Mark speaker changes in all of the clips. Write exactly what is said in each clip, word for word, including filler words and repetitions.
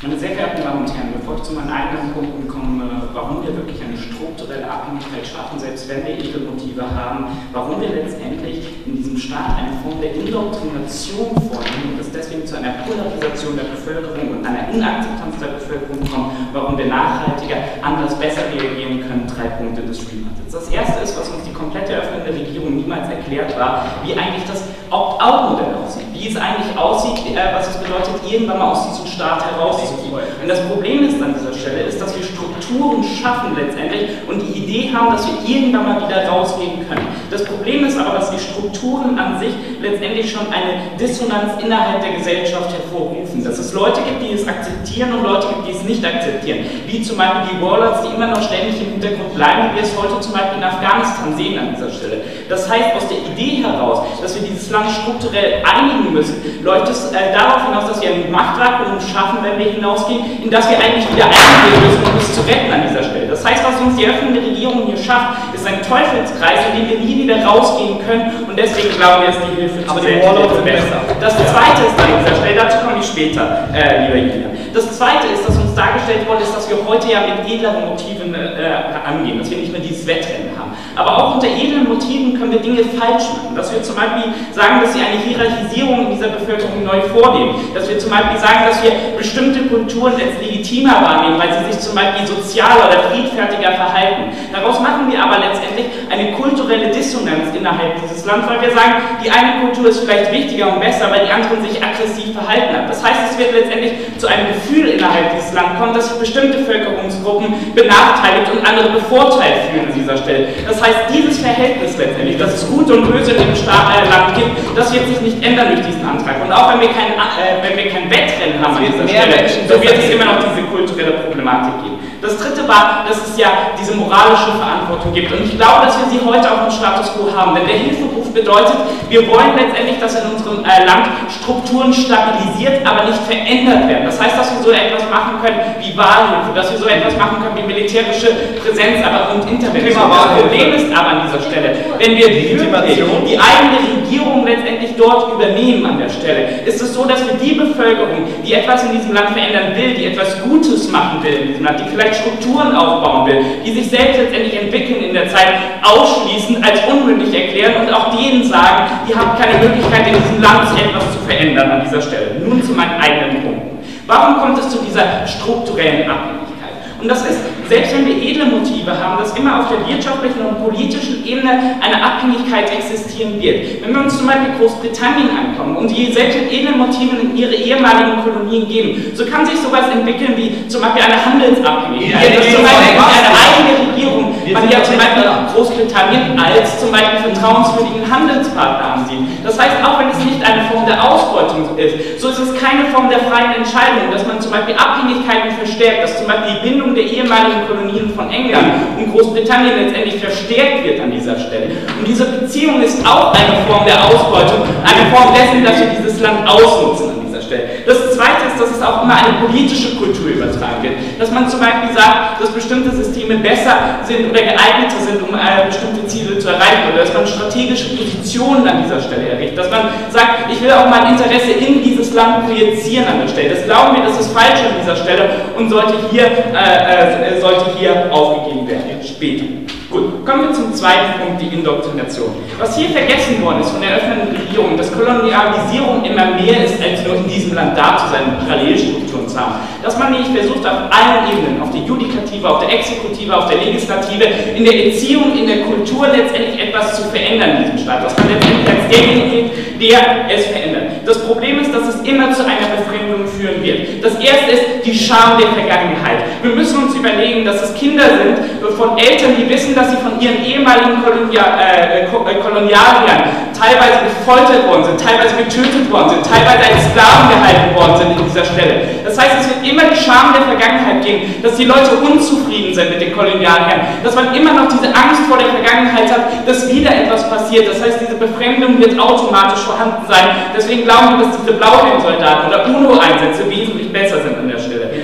Speaker 1: Meine sehr verehrten Damen und Herren, bevor ich zu meinen eigenen Punkten komme, warum wir wirklich eine strukturelle Abhängigkeit schaffen, selbst wenn wir edle Motive haben, warum wir letztendlich in diesem Staat eine Form der Indoktrination vornehmen und es deswegen zu einer Polarisation der Bevölkerung und einer Inakzeptanz der Bevölkerung kommt, warum wir nachhaltiger, anders, besser reagieren können, drei Punkte des Streamers. Das erste ist, was uns die komplette Öffnung der Regierung niemals erklärt war, wie eigentlich das Opt-out-Modell aussieht, wie es eigentlich aussieht, äh, was es bedeutet, irgendwann mal aus diesem Staat herauszugehen. Und das Problem ist an dieser Stelle, ist, dass wir Strukturen schaffen letztendlich und die Idee haben, dass wir irgendwann mal wieder rausgehen können. Das Problem ist aber, dass die Strukturen an sich letztendlich schon eine Dissonanz innerhalb der Gesellschaft hervorrufen. Dass es Leute gibt, die es akzeptieren und Leute gibt, die es nicht akzeptieren. Wie zum Beispiel die Warlords, die immer noch ständig im Hintergrund bleiben, wie wir es heute zum Beispiel in Afghanistan sehen an dieser Stelle. Das heißt, aus der Idee heraus, dass wir dieses Land strukturell einigen müssen, läuft es äh, darauf hinaus, dass wir ein Machtvakuum schaffen, wenn wir hinausgehen, in das wir eigentlich wieder eingehen müssen, um es zu retten an dieser Stelle. Das heißt, was uns die öffnende Regierung hier schafft, ist ein Teufelskreis, in dem wir nie wieder rausgehen können und deswegen glauben wir, ist die Hilfe zu Selbsthilfe besser. Das zweite ist an dieser Stelle, dazu komme ich später, äh, lieber Julian. Das zweite ist, dass uns dargestellt worden ist, dass wir heute ja mit edleren Motiven äh, angehen, dass wir nicht mehr dieses Wettrennen haben. Aber auch unter edlen Motiven können wir Dinge falsch machen. Dass wir zum Beispiel sagen, dass wir eine Hierarchisierung in dieser Bevölkerung neu vornehmen. Dass wir zum Beispiel sagen, dass wir bestimmte Kulturen als legitimer wahrnehmen, weil sie sich zum Beispiel sozialer oder friedfertiger verhalten. Daraus machen wir aber letztendlich eine kulturelle Dissonanz innerhalb dieses Landes, weil wir sagen, die eine Kultur ist vielleicht wichtiger und besser, weil die anderen sich aggressiv verhalten haben. Das heißt, es wird letztendlich zu einem Gefühl innerhalb dieses Landes kommen, dass sich bestimmte Bevölkerungsgruppen benachteiligt und andere bevorteilt fühlen an dieser Stelle. Das heißt, dieses Verhältnis letztendlich, dass es Gut und Böse in dem Staat, äh, Land gibt, das wird sich nicht ändern durch diesen Antrag. Und auch wenn wir kein, äh, wenn wir kein Wettrennen haben an dieser Stelle, so wird es immer noch diese kulturelle Problematik geben. Das dritte war, dass es ja diese moralische Verantwortung gibt. Und ich glaube, dass wir sie heute auch im Status quo haben. Denn der Hilferuf bedeutet, wir wollen letztendlich, dass in unserem äh, Land Strukturen stabilisiert, aber nicht verändert werden. Das heißt, dass wir so etwas machen können wie Wahlhilfe, dass wir so etwas machen können wie militärische Präsenz aber und Intervention. Das Problem ist aber an dieser Stelle, wenn wir die, die eigene Regierung letztendlich dort übernehmen an der Stelle, ist es so, dass wir die Bevölkerung, die etwas in diesem Land verändern will, die etwas Gutes machen will in diesem Land, die vielleicht Strukturen aufbauen will, die sich selbst letztendlich entwickeln in der Zeit, ausschließen, als unmündig erklären und auch denen sagen, die haben keine Möglichkeit in diesem Land etwas zu verändern an dieser Stelle. Nun zu meinen eigenen Punkten. Warum kommt es zu dieser strukturellen Abhängigkeit? Und das ist, selbst wenn wir edle Motive haben, dass immer auf der wirtschaftlichen und politischen Ebene eine Abhängigkeit existieren wird. Wenn wir uns zum Beispiel Großbritannien ankommen und die selbst mit edlen Motiven in ihre ehemaligen Kolonien geben, so kann sich sowas entwickeln wie zum Beispiel eine Handelsabhängigkeit. Ja, dass zum Beispiel eine eigene Regierung, man ja zum Beispiel Großbritannien als zum Beispiel vertrauenswürdigen Handelspartner ansieht. Das heißt, auch wenn es nicht eine Form der Ausbeutung ist, so ist es keine Form der freien Entscheidung, dass man zum Beispiel Abhängigkeiten verstärkt, dass zum Beispiel die Bindung der ehemaligen Kolonien von England und Großbritannien letztendlich verstärkt wird an dieser Stelle. Und diese Beziehung ist auch eine Form der Ausbeutung, eine Form dessen, dass wir dieses Land ausnutzen an dieser Stelle. Das Zweite ist, dass es auch immer eine politische Kultur übertragen wird. Dass man zum Beispiel sagt, dass bestimmte Systeme besser sind oder geeigneter sind, um äh, bestimmte Ziele zu erreichen, oder dass man strategische Positionen an dieser Stelle errichtet. Dass man sagt, ich will auch mein Interesse in dieses Land projizieren an der Stelle. Das glauben wir, das ist falsch an dieser Stelle und sollte hier äh, Äh, sollte hier aufgegeben werden, später. Gut, kommen wir zum zweiten Punkt, die Indoktrination. Was hier vergessen worden ist von der öffnenden Regierung, dass Kolonialisierung immer mehr ist, als nur in diesem Land da zu sein, Parallelstrukturen zu haben. Dass man nämlich versucht, auf allen Ebenen, auf der Judikative, auf der Exekutive, auf der Legislative, in der Erziehung, in der Kultur letztendlich etwas zu verändern in diesem Staat. Dass man letztendlich als derjenige gilt, der es verändert. Das Problem ist, dass es immer zu einer Befremdung führen wird. Das erste ist die Scham der Vergangenheit. Wir müssen uns überlegen, dass es Kinder sind von Eltern, die wissen, dass sie von ihren ehemaligen Kolonia, äh, Kolonialherren teilweise gefoltert worden sind, teilweise getötet worden sind, teilweise als Sklaven gehalten worden sind in dieser Stelle. Das heißt, es wird immer die Scham der Vergangenheit geben, dass die Leute unzufrieden sind mit den Kolonialherren, dass man immer noch diese Angst vor der Vergangenheit hat, dass wieder etwas passiert. Das heißt, diese Befremdung wird automatisch vorhanden sein. Deswegen glauben wir, dass diese Blauhelm-Soldaten oder UNO-Einsätze wesentlich besser sind an der Stelle. Das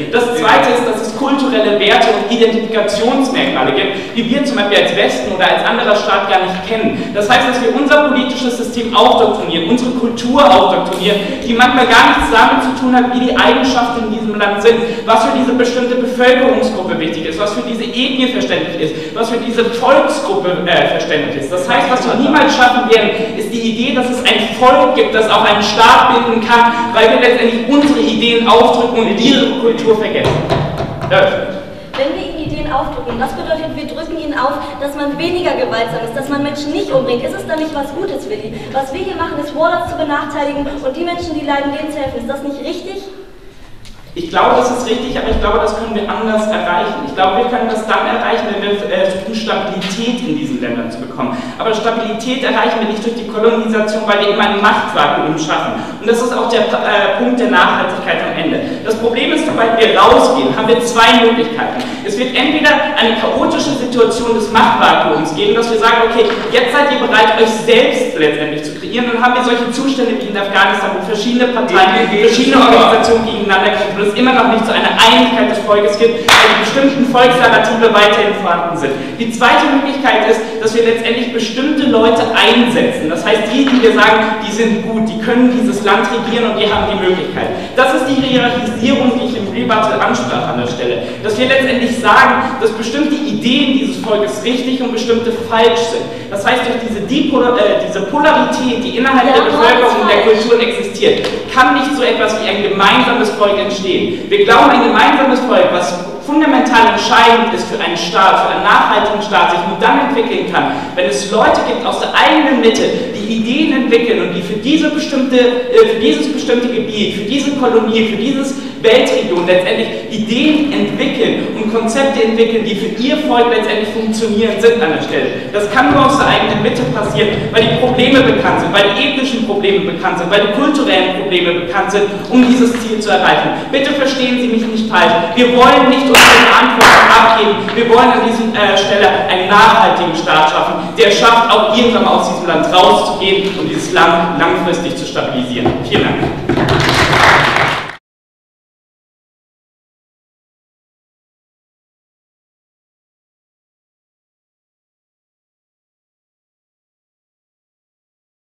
Speaker 1: zweite ist, dass es kulturelle Werte und Identifikationsmerkmale gibt, die wir zum Beispiel als Westen oder als anderer Staat gar nicht kennen. Das heißt, dass wir unser politisches System aufdoktrinieren, unsere Kultur aufdoktrinieren, die manchmal gar nichts damit zu tun hat, wie die Eigenschaften in diesem Land sind, was für diese bestimmte Bevölkerungsgruppe wichtig ist, was für diese Ethnie verständlich ist, was für diese Volksgruppe äh, verständlich ist. Das heißt, was wir niemals schaffen werden, ist die Idee, dass es ein Volk gibt, das auch einen Staat bilden kann, weil wir letztendlich unsere Ideen aufdrücken und ihre Kultur vergessen.
Speaker 2: Wenn wir ihnen Ideen aufdrücken, was bedeutet, wir drücken ihnen auf, dass man weniger gewaltsam ist, dass man Menschen nicht umbringt? Ist es dann nicht was Gutes, Willi? Was wir hier machen, ist Warlords zu benachteiligen und die Menschen, die leiden, denen zu helfen. Ist das nicht richtig?
Speaker 1: Ich glaube, das ist richtig, aber ich glaube, das können wir anders erreichen. Ich glaube, wir können das dann erreichen, wenn wir versuchen, Stabilität in diesen Ländern zu bekommen. Aber Stabilität erreichen wir nicht durch die Kolonisation, weil wir immer ein Machtvakuum schaffen. Und das ist auch der äh, Punkt der Nachhaltigkeit am Ende. Das Problem ist, sobald wir rausgehen, haben wir zwei Möglichkeiten. Es wird entweder eine chaotische Situation des Machtvakuums geben, dass wir sagen, okay, jetzt seid ihr bereit, euch selbst letztendlich zu kreieren. Dann haben wir solche Zustände wie in Afghanistan, wo verschiedene Parteien, verschiedene Organisationen gegeneinander kämpfen, es immer noch nicht zu einer Einigkeit des Volkes gibt, weil die bestimmten Volksnarrative weiterhin vorhanden sind. Die zweite Möglichkeit ist, dass wir letztendlich bestimmte Leute einsetzen. Das heißt, die, die wir sagen, die sind gut, die können dieses Land regieren und die haben die Möglichkeit. Das ist die Hierarchisierung, die ich im Rebuttal ansprach an der Stelle. Dass wir letztendlich sagen, dass bestimmte Ideen dieses Volkes richtig und bestimmte falsch sind. Das heißt, durch diese, Dipolar, äh, diese Polarität, die innerhalb ja, der Bevölkerung und der Kulturen existiert, kann nicht so etwas wie ein gemeinsames Volk entstehen. Wir glauben, ein gemeinsames Volk, was fundamental entscheidend ist für einen Staat, für einen nachhaltigen Staat, sich nur dann entwickeln kann, wenn es Leute gibt aus der eigenen Mitte, die Ideen entwickeln und die für, diese bestimmte, äh, für dieses bestimmte Gebiet, für diese Kolonie, für dieses Weltregion letztendlich Ideen entwickeln und Konzepte entwickeln, die für ihr Volk letztendlich funktionieren sind an der Stelle. Das kann nur aus der eigenen Mitte passieren, weil die Probleme bekannt sind, weil die ethnischen Probleme bekannt sind, weil die kulturellen Probleme bekannt sind, um dieses Ziel zu erreichen. Bitte verstehen Sie mich nicht falsch. Wir wollen nicht unsere Verantwortung abgeben. Wir wollen an dieser äh, Stelle einen nachhaltigen Staat schaffen, der schafft, auch irgendwann aus diesem Land rauszugehen und dieses Land langfristig zu stabilisieren. Vielen Dank.